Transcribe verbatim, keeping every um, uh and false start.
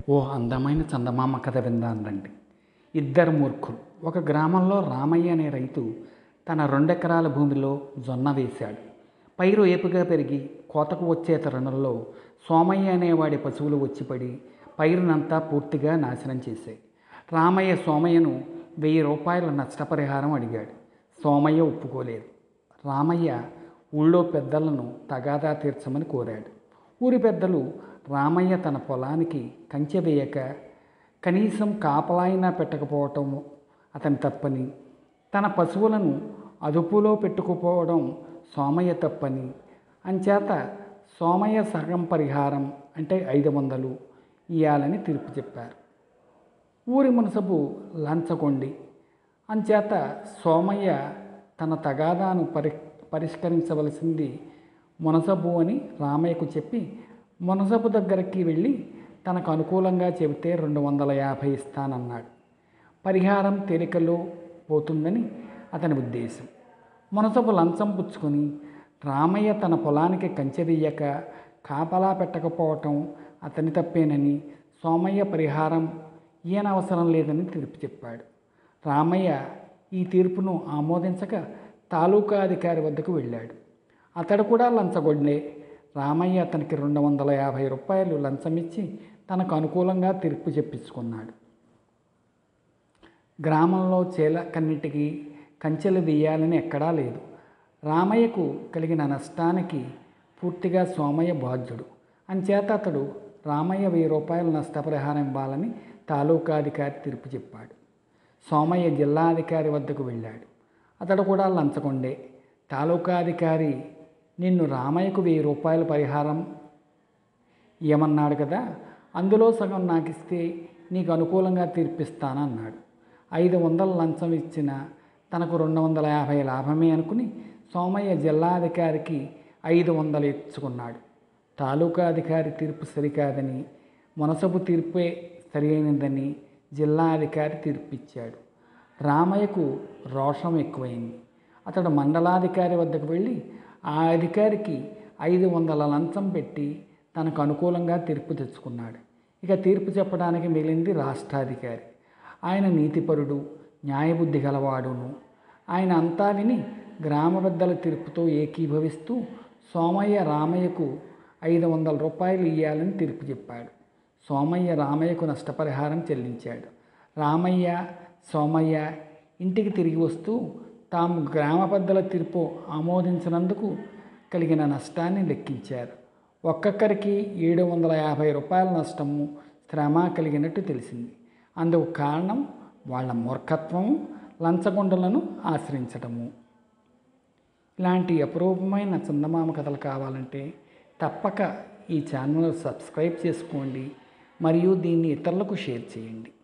ఓ అందమైన చందమామ కథ విందాం రండి. ఇద్దరు మూర్ఖులు. ఒక గ్రామంలో రామయ్య అనే రైతు తన రెండెకరాల భూమిలో జొన్న వేశాడు. పైరు ఏపుగా పెరిగి కోతకు వచ్చే తరుణంలో సోమయ్య అనేవాడి పశువులు వచ్చిపడి పైరునంతా పూర్తిగా నాశనం చేశాయి. రామయ్య సోమయ్యను వెయ్యి రూపాయల నష్టపరిహారం అడిగాడు. సోమయ్య ఒప్పుకోలేదు. రామయ్య ఊళ్ళో పెద్దలను తగాదా తీర్చమని కోరాడు. ఊరి పెద్దలు రామయ్య తన పొలానికి కంచె వేయక కనీసం కాపలాయినా పెట్టకపోవటం అతని తప్పని, తన పశువులను అదుపులో పెట్టుకుపోవడం సోమయ్య తప్పని, అంచేత సోమయ్య సగం పరిహారం అంటే ఐదు వందలు ఇవ్వాలని తీర్పు చెప్పారు. ఊరి మునసబు లంచగొండి, అంచేత సోమయ్య తన తగాదాను పరి పరిష్కరించవలసింది మునసబు అని రామయ్యకు చెప్పి మునసబు దగ్గరికి వెళ్ళి తనకు అనుకూలంగా చెబితే రెండు వందల యాభై ఇస్తానన్నాడు. పరిహారం తేలికలో పోతుందని అతని ఉద్దేశం. మునసబు లంచం పుచ్చుకొని రామయ్య తన పొలానికి కంచె వేయక కాపలా పెట్టకపోవటం అతని తప్పేనని, సోమయ్య పరిహారం ఈయన అవసరం లేదని తీర్పు చెప్పాడు. రామయ్య ఈ తీర్పును ఆమోదించక తాలూకా అధికారి వద్దకు వెళ్ళాడు. అతడు కూడా లంచగొండే. రామయ్య అతనికి రెండు వందల యాభై రూపాయలు లంచమిచ్చి తనకు అనుకూలంగా తీర్పు చెప్పించుకున్నాడు. గ్రామంలో చేలకన్నిటికీ కంచెలు వేయాలని ఎక్కడా లేదు. రామయ్యకు కలిగిన నష్టానికి పూర్తిగా సోమయ్య బాధ్యుడు. అంచేత అతడు రామయ్య వెయ్యి రూపాయల నష్టపరిహారం ఇవ్వాలని తాలూకా అధికారి తీర్పు చెప్పాడు. సోమయ్య జిల్లా అధికారి వద్దకు వెళ్ళాడు. అతడు కూడా లంచగొండే. తాలూకా అధికారి నిన్ను రామయ్యకు వెయ్యి రూపాయల పరిహారం ఇవ్వమన్నాడు కదా, అందులో సగం నాకు ఇస్తే నీకు అనుకూలంగా తీర్పిస్తానన్నాడు. ఐదు వందల లంచం ఇచ్చిన తనకు రెండు వందల యాభై లాభమే అనుకుని సోమయ్య జిల్లా అధికారికి ఐదు వందలు ఇచ్చుకున్నాడు. తాలూకా అధికారి తీర్పు సరికాదని, మునసబు తీర్పే సరి అయినదని జిల్లా అధికారి తీర్పిచ్చాడు. రామయ్యకు రోషం ఎక్కువైంది. అతడు మండలాధికారి వద్దకు వెళ్ళి ఆ అధికారికి ఐదు వందల లంచం పెట్టి తనకు అనుకూలంగా తీర్పు తెచ్చుకున్నాడు. ఇక తీర్పు చెప్పడానికి మిగిలింది రాష్ట్రాధికారి. ఆయన నీతిపరుడు, న్యాయబుద్ధి గలవాడును. ఆయన అంతా విని గ్రామ పెద్దల తీర్పుతో ఏకీభవిస్తూ సోమయ్య రామయ్యకు ఐదు వందల రూపాయలు ఇవ్వాలని తీర్పు చెప్పాడు. సోమయ్య రామయ్యకు నష్టపరిహారం చెల్లించాడు. రామయ్య, సోమయ్య ఇంటికి తిరిగి వస్తూ తాము గ్రామ పెద్దల తీర్పు ఆమోదించినందుకు కలిగిన నష్టాన్ని లెక్కించారు. ఒక్కొక్కరికి ఏడు వందల యాభై రూపాయల నష్టము, శ్రమ కలిగినట్టు తెలిసింది. అందుకు కారణం వాళ్ళ మూర్ఖత్వము, లంచగొండలను ఆశ్రయించటము. ఇలాంటి అపురూపమైన చందమామ కథలు కావాలంటే తప్పక ఈ ఛానల్ సబ్స్క్రైబ్ చేసుకోండి మరియు దీన్ని ఇతరులకు షేర్ చేయండి.